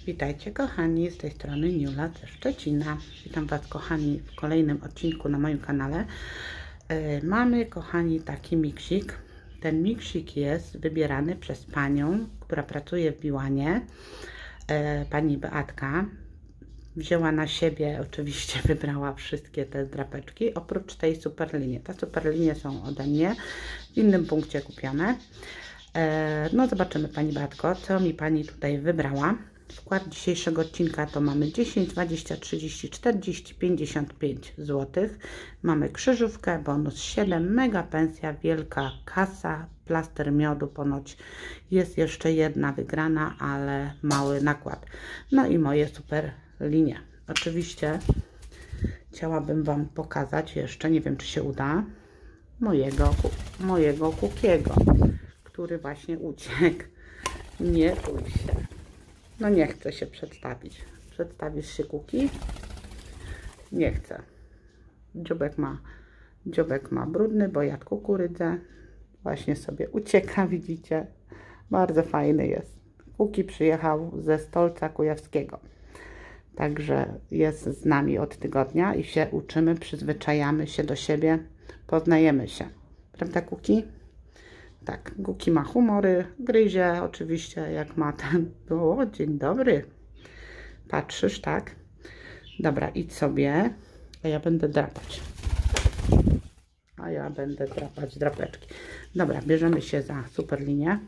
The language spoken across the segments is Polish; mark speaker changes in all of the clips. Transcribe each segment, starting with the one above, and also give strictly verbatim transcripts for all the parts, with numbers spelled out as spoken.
Speaker 1: Witajcie kochani, z tej strony Niula ze Szczecina. Witam Was kochani w kolejnym odcinku na moim kanale. Yy, mamy kochani taki miksik. Ten miksik jest wybierany przez panią, która pracuje w Biłanie. Yy, pani Beatka wzięła na siebie, oczywiście wybrała wszystkie te drapeczki, oprócz tej superlinie. Te superlinie są ode mnie w innym punkcie kupione. Yy, no zobaczymy pani Beatko, co mi pani tutaj wybrała. Wkład dzisiejszego odcinka to mamy dziesięć, dwadzieścia, trzydzieści, czterdzieści, pięćdziesiąt pięć złotych. Mamy krzyżówkę, bonus siedem, mega pensja, wielka kasa, plaster miodu, ponoć jest jeszcze jedna wygrana, ale mały nakład. No i moje super linie. Oczywiście chciałabym Wam pokazać jeszcze, nie wiem czy się uda, mojego, mojego kukiego, który właśnie uciekł. Nie bój się. No nie chce się przedstawić. Przedstawisz się Kuki? Nie chce. Dziobek ma, dziobek ma brudny, bo jadł kukurydzę. Właśnie sobie ucieka, widzicie? Bardzo fajny jest. Kuki przyjechał ze Stolca Kujawskiego. Także jest z nami od tygodnia i się uczymy, przyzwyczajamy się do siebie, poznajemy się. Prawda Kuki? Tak, Kuki ma humory, gryzie oczywiście, jak ma ten... O, dzień dobry. Patrzysz, tak? Dobra, idź sobie, a ja będę drapać. A ja będę drapać drapeczki. Dobra, bierzemy się za superlinię.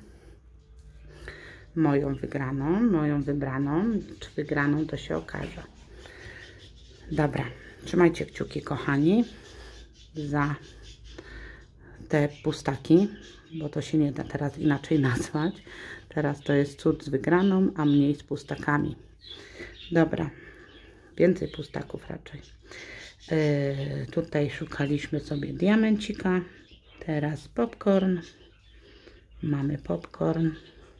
Speaker 1: Moją wygraną, moją wybraną. Czy wygraną, to się okaże. Dobra, trzymajcie kciuki, kochani, za te pustaki, bo to się nie da teraz inaczej nazwać. Teraz to jest cud z wygraną, a mniej z pustakami. Dobra, więcej pustaków raczej. Yy, tutaj szukaliśmy sobie diamencika. Teraz popcorn. Mamy popcorn.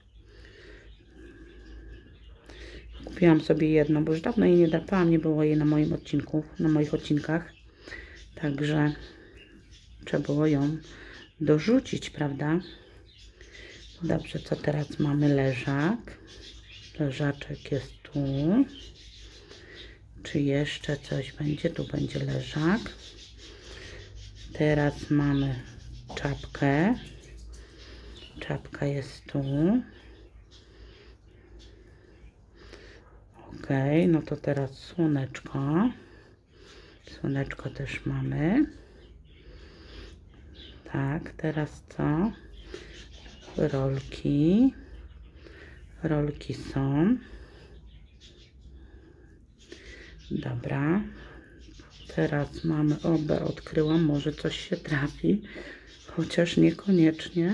Speaker 1: Kupiłam sobie jedno, bo już dawno jej nie drapałam, nie było jej na moim odcinku, na moich odcinkach. Także trzeba było ją dorzucić, prawda? Dobrze, co teraz mamy? Leżak. Leżaczek jest tu. Czy jeszcze coś będzie? Tu będzie leżak. Teraz mamy czapkę. Czapka jest tu. Ok, no to teraz słoneczko. Słoneczko też mamy. Tak, teraz co? Rolki. Rolki są. Dobra. Teraz mamy obę, odkryłam, może coś się trafi, chociaż niekoniecznie.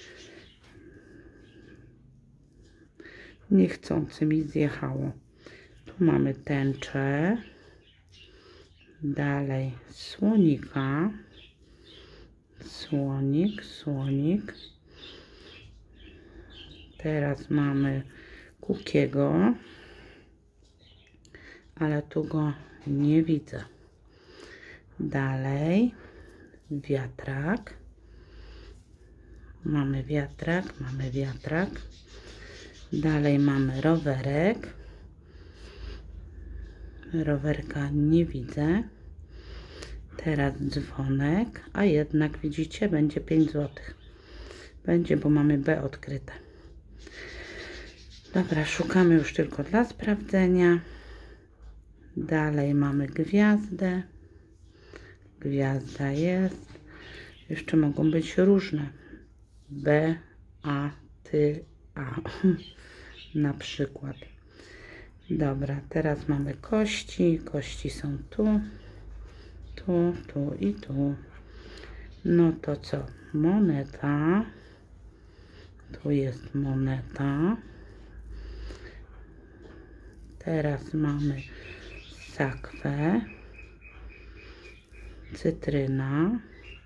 Speaker 1: Niechcący mi zjechało. Tu mamy tęczę. Dalej słonika. Słonik, słonik. Teraz mamy Kukiego, ale tu go nie widzę. Dalej wiatrak. Mamy wiatrak, mamy wiatrak. Dalej mamy rowerek. Rowerka nie widzę. Teraz dzwonek, a jednak widzicie, będzie pięć złotych. Będzie, bo mamy B odkryte. Dobra, szukamy już tylko dla sprawdzenia. Dalej mamy gwiazdę. Gwiazda jest. Jeszcze mogą być różne. B, A, Ty, A. Na przykład. Dobra, teraz mamy kości. Kości są tu. Tu, tu i tu. No to co? Moneta. Tu jest moneta. Teraz mamy sakwę. Cytryna.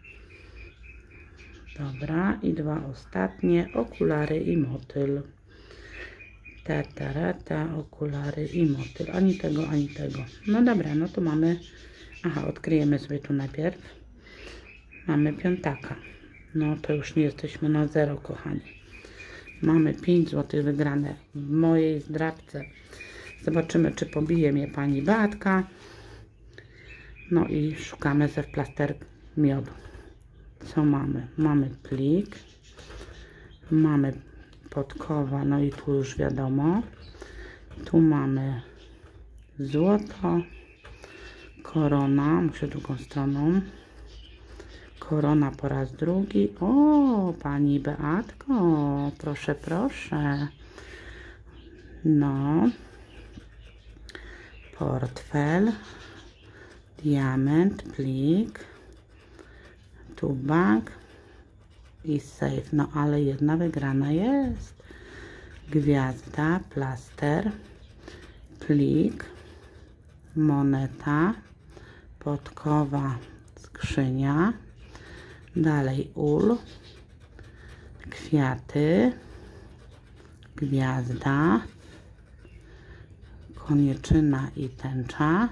Speaker 1: Dobra. I dwa ostatnie. Okulary i motyl. Tatarata, okulary i motyl. Ani tego, ani tego. No dobra, no to mamy... Aha, odkryjemy sobie tu najpierw. Mamy piątaka. No to już nie jesteśmy na zero, kochani. Mamy pięć złotych wygrane w mojej zdrabce. Zobaczymy, czy pobije mnie pani Beatka. No i szukamy ze plaster miodu. Co mamy? Mamy plik. Mamy podkowa, no i tu już wiadomo. Tu mamy złoto. Korona, muszę drugą stroną. Korona po raz drugi. O, pani Beatko, proszę, proszę. No. Portfel. Diament, plik. Tu bank. I safe. No, ale jedna wygrana jest. Gwiazda, plaster. Plik. Moneta. Podkowa, skrzynia. Dalej ul, kwiaty, gwiazda, koniczyna i tęcza,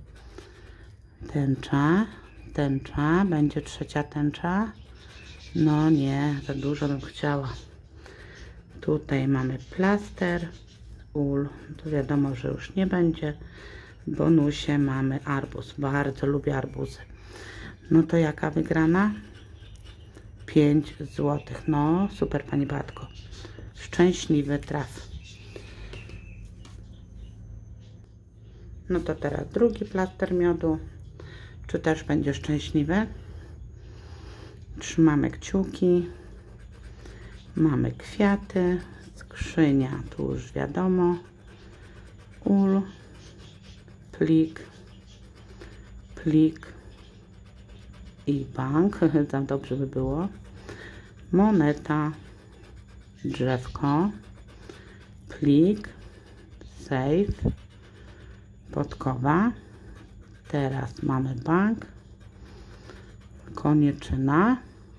Speaker 1: tęcza, tęcza, będzie trzecia tęcza, no nie, za dużo bym chciała. Tutaj mamy plaster, ul, to wiadomo, że już nie będzie. W bonusie mamy arbuz, bardzo lubię arbuzy. No to jaka wygrana? pięć złotych. No, super pani Beatko. Szczęśliwy traf. No to teraz drugi plaster miodu. Czy też będzie szczęśliwy? Trzymamy kciuki. Mamy kwiaty. Skrzynia, tu już wiadomo. Ul. Plik. Plik. I bank. Tam dobrze by było. Moneta, drzewko, plik, safe, podkowa. Teraz mamy bank, koniczyna,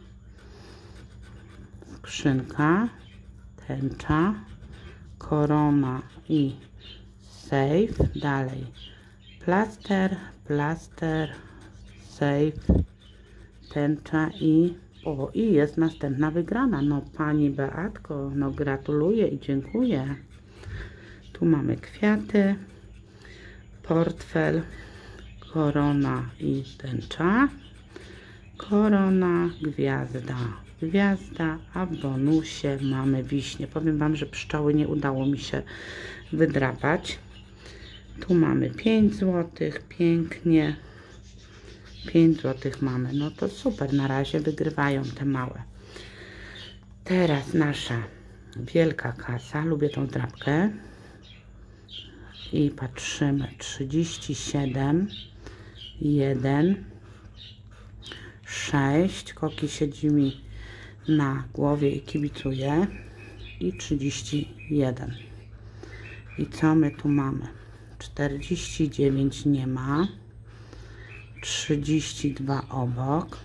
Speaker 1: skrzynka, tęcza, korona i safe. Dalej plaster, plaster, safe, tęcza i o, i jest następna wygrana. No pani Beatko, no gratuluję i dziękuję. Tu mamy kwiaty, portfel, korona i tęcza, korona, gwiazda, gwiazda, a w bonusie mamy wiśnie. Powiem wam, że pszczoły nie udało mi się wydrapać. Tu mamy pięć złotych, pięknie. pięć złotych mamy, no to super, na razie wygrywają te małe. Teraz nasza wielka kasa, lubię tą drapkę i patrzymy, trzydzieści siedem, jeden, sześć, Koki siedzi mi na głowie i kibicuje i trzydzieści jeden. I co my tu mamy? czterdzieści dziewięć nie ma. trzydzieści dwa obok,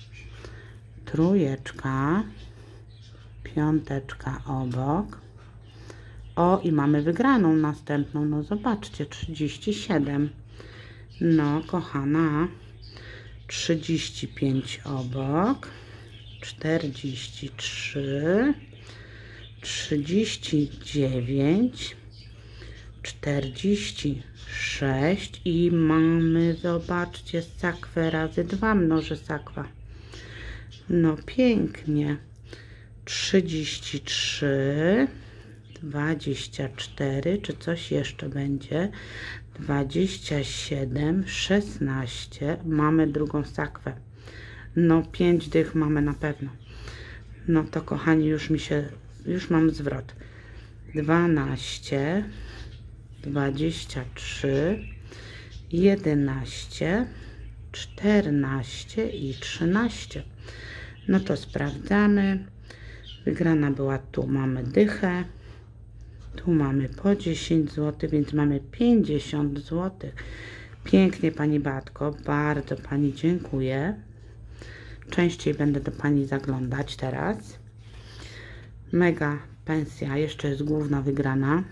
Speaker 1: trójeczka, piąteczka obok. O, i mamy wygraną następną, no zobaczcie, trzydzieści siedem. No, kochana, trzydzieści pięć obok, czterdzieści trzy, trzydzieści dziewięć, czterdzieści sześć i mamy, zobaczcie, sakwę razy dwa mnoży sakwa. No pięknie. trzydzieści trzy, dwadzieścia cztery, czy coś jeszcze będzie? dwadzieścia siedem, szesnaście. Mamy drugą sakwę. No pięć dych mamy na pewno. No to kochani, już mi się, już mam zwrot. dwanaście, dwadzieścia trzy, jedenaście, czternaście i trzynaście. No to sprawdzamy. Wygrana była, tu mamy dychę, tu mamy po dziesięć złotych, więc mamy pięćdziesiąt złotych. Pięknie pani Beatko, bardzo pani dziękuję. Częściej będę do pani zaglądać teraz. Mega pensja, jeszcze jest główna wygrana.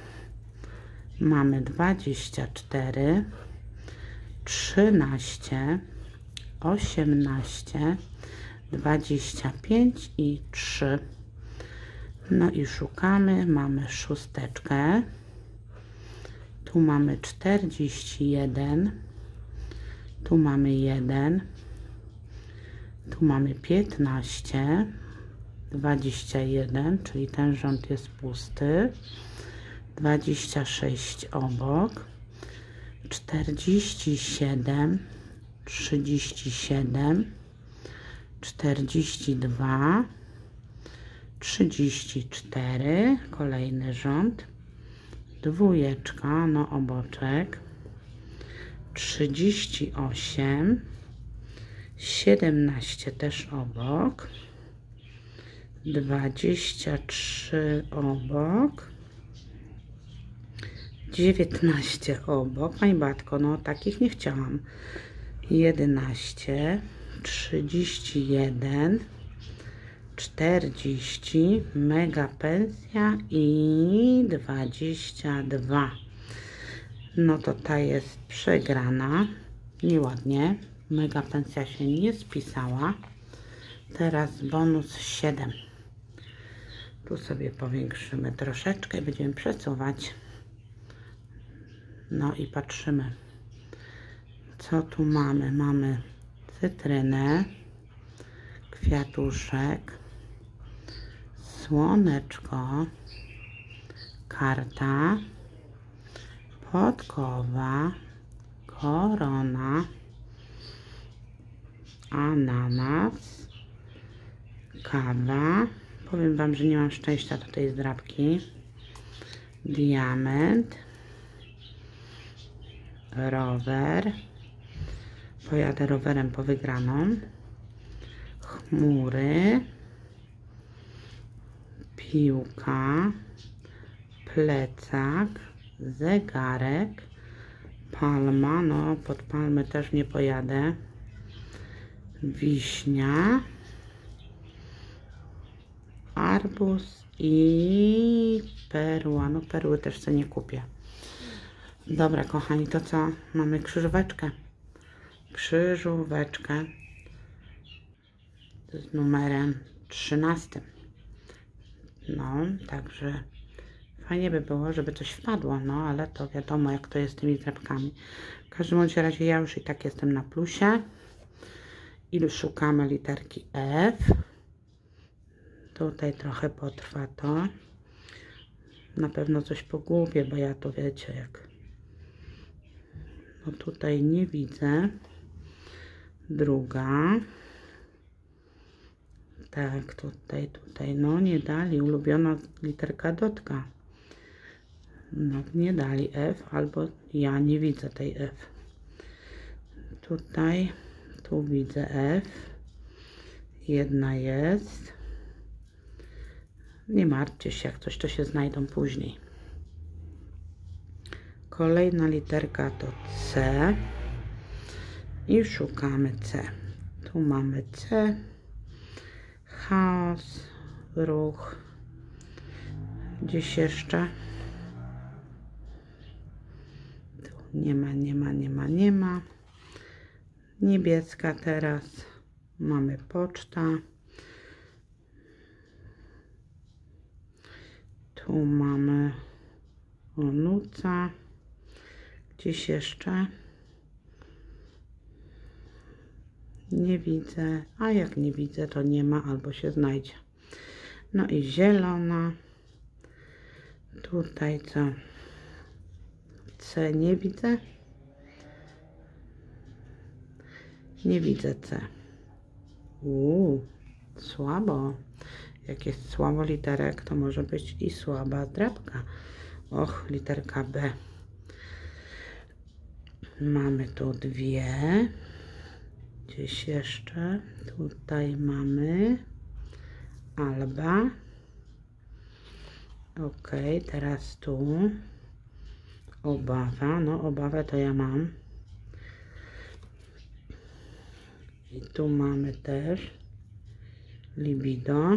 Speaker 1: Mamy dwadzieścia cztery, trzynaście, osiemnaście, dwadzieścia pięć i trzy. No i szukamy, mamy szósteczkę Tu mamy czterdzieści jeden, tu mamy jeden, tu mamy piętnaście, dwadzieścia jeden, czyli ten rząd jest pusty, dwadzieścia sześć obok, czterdzieści siedem, trzydzieści siedem, czterdzieści dwa, trzydzieści cztery, kolejny rząd, dwójeczka, no oboczek, trzydzieści osiem, siedemnaście też obok, dwadzieścia trzy obok, dziewiętnaście obok. Pani Batko, no takich nie chciałam. jedenaście, trzydzieści jeden, czterdzieści, mega pensja i dwadzieścia dwa. No to ta jest przegrana. Nieładnie. Mega pensja się nie spisała. Teraz bonus siedem. Tu sobie powiększymy troszeczkę i będziemy przesuwać. No i patrzymy, co tu mamy. Mamy cytrynę, kwiatuszek, słoneczko, karta, podkowa, korona, ananas, kawa. Powiem Wam, że nie mam szczęścia do tej zdrabki. Diament, rower. Pojadę rowerem po wygraną. Chmury, piłka, plecak, zegarek, palma, no pod palmę też nie pojadę, wiśnia, arbuz i perła. No perły też sobie nie kupię. Dobra kochani, to co? Mamy krzyżóweczkę. Krzyżóweczkę z numerem trzynastym. No, także fajnie by było, żeby coś wpadło, no ale to wiadomo, jak to jest z tymi zdrabkami. W każdym bądź razie ja już i tak jestem na plusie. I szukamy literki F. Tutaj trochę potrwa to. Na pewno coś pogubię, bo ja to wiecie jak. No tutaj nie widzę. Druga. Tak, tutaj, tutaj, no nie dali, ulubiona literka Dotka. No nie dali F, albo ja nie widzę tej F. Tutaj, tu widzę F. Jedna jest. Nie martwcie się, jak coś to się znajdą później. Kolejna literka to C. I szukamy C. Tu mamy C. Chaos, ruch. Gdzieś jeszcze? Tu nie ma, nie ma, nie ma, nie ma. Niebieska teraz. Mamy poczta. Tu mamy onuca. Gdzieś jeszcze? Nie widzę, a jak nie widzę, to nie ma albo się znajdzie. No i zielona. Tutaj co? C nie widzę. Nie widzę C. Uuu, słabo. Jak jest słabo literek, to może być i słaba zdrabka. Och, literka B. Mamy tu dwie. Gdzieś jeszcze. Tutaj mamy Alba. Ok, teraz tu obawa. No, obawę to ja mam. I tu mamy też libido.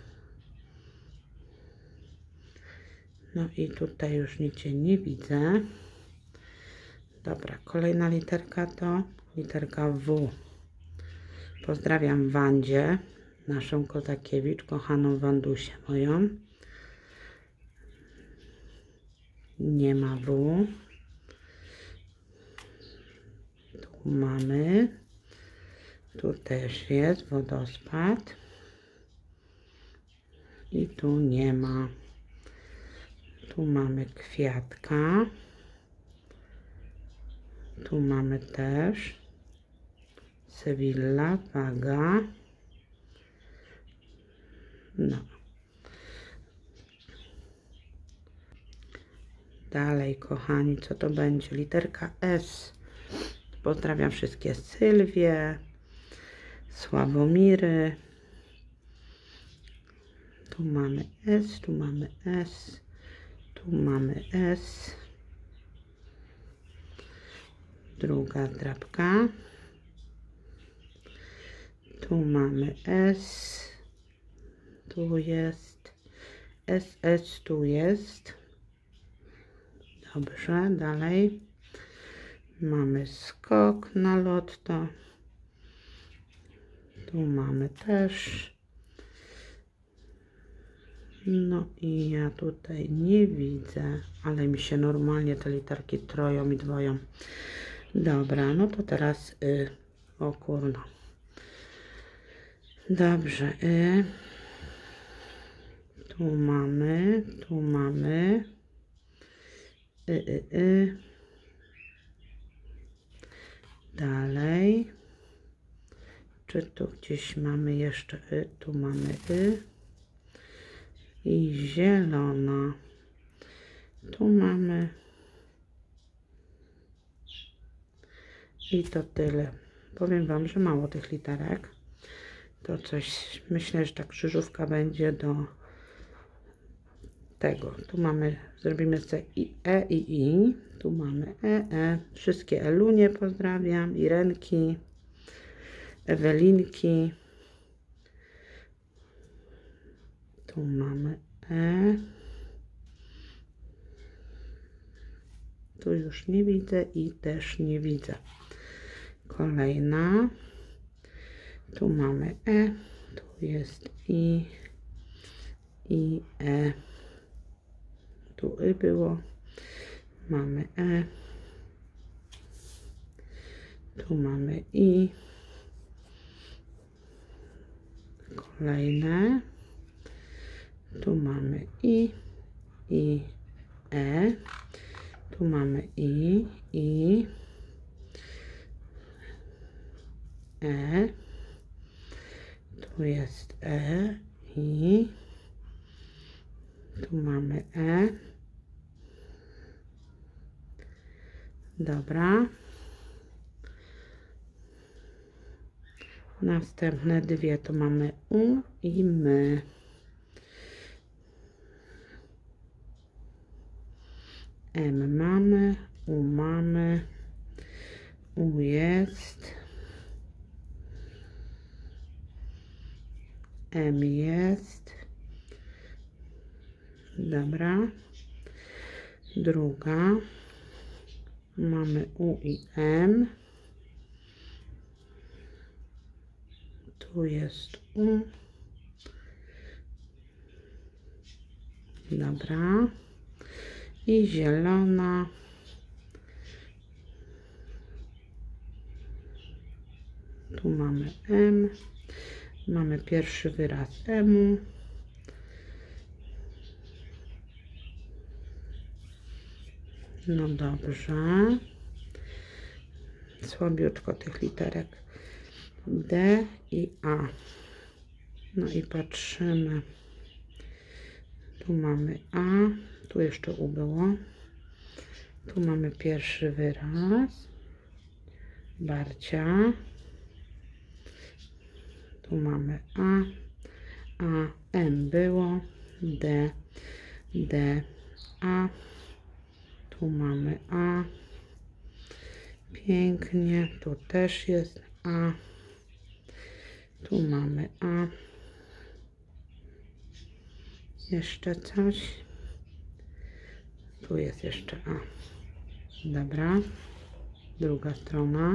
Speaker 1: No i tutaj już nic nie widzę. Dobra, kolejna literka to literka W. Pozdrawiam Wandzie, naszą Kozakiewicz, kochaną Wandusię moją. Nie ma W. mamy, tu też jest wodospad i tu nie ma. Tu mamy kwiatka, tu mamy też Sewilla, waga. No. Dalej, kochani, co to będzie? Literka S. Pozdrawiam wszystkie Sylwie, Sławomiry. Tu mamy S, tu mamy S, tu mamy S. Druga drapka. Tu mamy S. Tu jest. S, S tu jest. Dobrze, dalej. Mamy skok na lotto. Tu mamy też. No i ja tutaj nie widzę, ale mi się normalnie te literki troją i dwoją. Dobra, no to teraz y. O kurno. Dobrze, y. Tu mamy, tu mamy. Y, y, y. Dalej. Czy tu gdzieś mamy jeszcze y? Tu mamy y. I zielona. Tu mamy. I to tyle. Powiem wam, że mało tych literek. To coś, myślę, że ta krzyżówka będzie do tego. Tu mamy, zrobimy sobie i E i I. Tu mamy E, E. Wszystkie Elunie pozdrawiam. Irenki. Ewelinki. Tu mamy E. Tu już nie widzę i też nie widzę. Kolejna. Tu mamy E. Tu jest I. I E. Tu Y było. Mamy E. Tu mamy I. Kolejne. Tu mamy I. I. E. Tu mamy I. I. E. Tu jest E. I. Tu mamy E. Dobra. Następne dwie to mamy U i my. M mamy, U mamy, U jest, M jest. Dobra. Druga. Mamy U i M. Tu jest U. Dobra. I zielona. Tu mamy M. Mamy pierwszy wyraz M. No dobrze. Słabiutko tych literek. D i A. No i patrzymy. Tu mamy A. Tu jeszcze U było. Tu mamy pierwszy wyraz. Barcia. Tu mamy A. A. M było. D. D. A. Tu mamy A. Pięknie. Tu też jest A. Tu mamy A. Jeszcze coś. Tu jest jeszcze A. Dobra. Druga strona.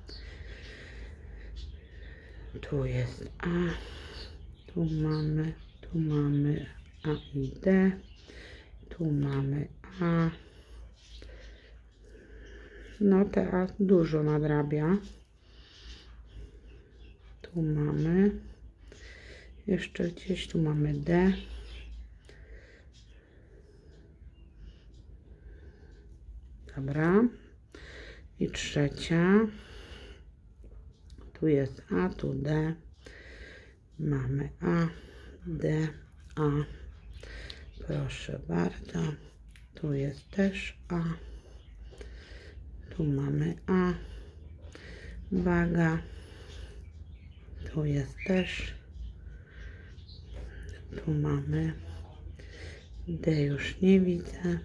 Speaker 1: Tu jest A. Tu mamy. Tu mamy A i D. Tu mamy A. No te A dużo nadrabia. Tu mamy. Jeszcze gdzieś tu mamy D. Dobra. I trzecia. Tu jest A, tu D. Mamy A, D, A. Proszę bardzo. Tu jest też A. Tu mamy A. Waga. Tu jest też. Tu mamy D, już nie widzę.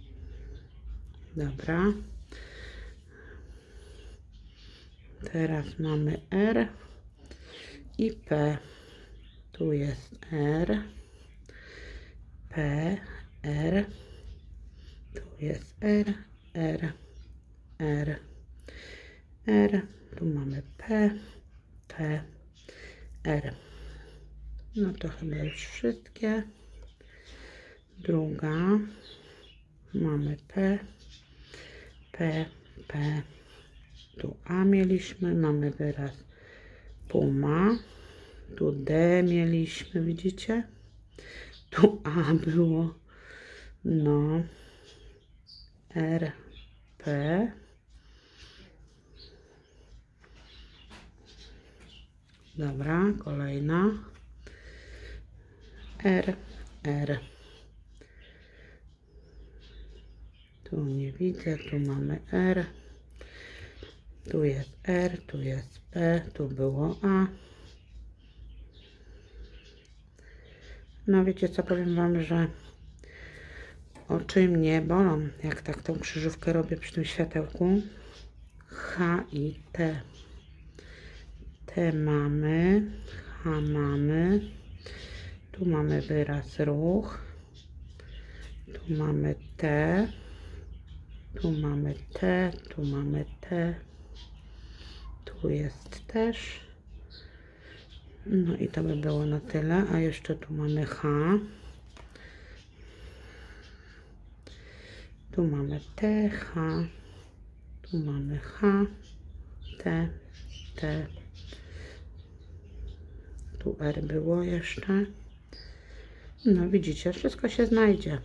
Speaker 1: Dobra. Teraz mamy R i P. Tu jest R, P, R. Tu jest R, R, R, R. Tu mamy P, P, R. No to chyba już wszystkie. Druga. Mamy P, P, P. Tu A mieliśmy, mamy wyraz puma. Tu D mieliśmy, widzicie? Tu A było. No. R, P. Dobra, kolejna. R, R. Tu nie widzę, tu mamy R. Tu jest R, tu jest P, tu było A. No wiecie co, powiem wam, że oczy mnie bolą, jak tak tą krzyżówkę robię przy tym światełku. H i T. T mamy, H mamy. Tu mamy wyraz ruch. Tu mamy T. Tu mamy T, tu mamy T. Tu jest też. No i to by było na tyle. A jeszcze tu mamy H. Tu mamy T, H. Tu mamy H, T, T. Tu R było jeszcze. No widzicie, wszystko się znajdzie.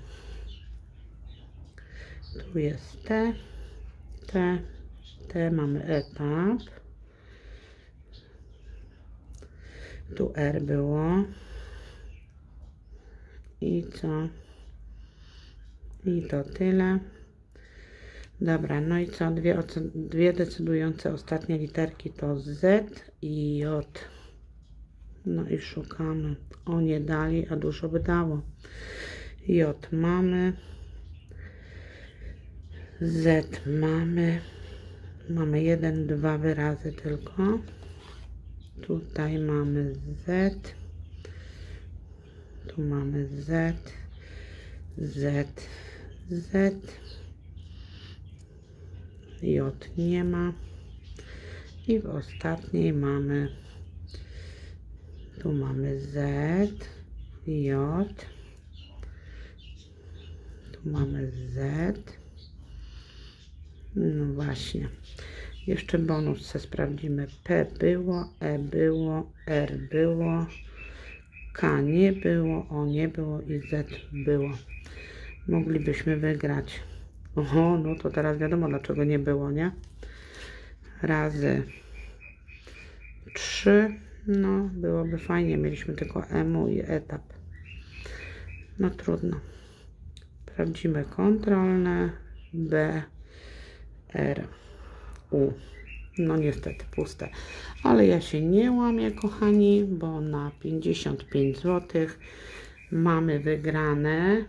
Speaker 1: Tu jest T, T, T, mamy etap. Tu R było. I co? I to tyle. Dobra, no i co? Dwie, dwie decydujące ostatnie literki to Z i J. No i szukamy. O, nie dali, a dużo by dało. J mamy. Z mamy. Mamy jeden, dwa wyrazy tylko. Tutaj mamy Z. Tu mamy Z. Z. Z. J nie ma. I w ostatniej mamy. Tu mamy Z. J. Tu mamy Z. No właśnie. Jeszcze bonus se sprawdzimy. P było, E było, R było, K nie było, O nie było i Z było. Moglibyśmy wygrać. Oho, no to teraz wiadomo dlaczego nie było, nie? Razy trzy. No, byłoby fajnie. Mieliśmy tylko M i etap. No trudno. Sprawdzimy kontrolne. B, R, U. No niestety puste. Ale ja się nie łamię, kochani, bo na pięćdziesiąt pięć złotych mamy wygrane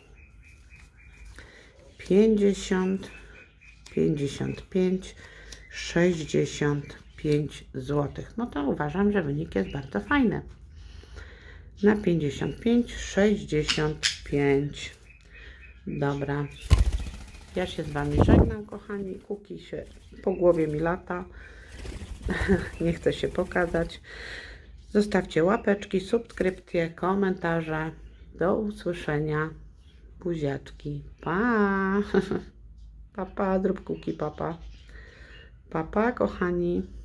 Speaker 1: pięćdziesiąt, pięćdziesiąt pięć, sześćdziesiąt pięć złotych. No to uważam, że wynik jest bardzo fajny. Na pięćdziesiąt pięć, sześćdziesiąt pięć. Dobra. Ja się z wami żegnam, kochani. Kuki się po głowie mi lata. Nie chcę się pokazać. Zostawcie łapeczki, subskrypcje, komentarze. Do usłyszenia. Buziaczki. Pa! Papa, zrób kuki, papa. Papa, kochani.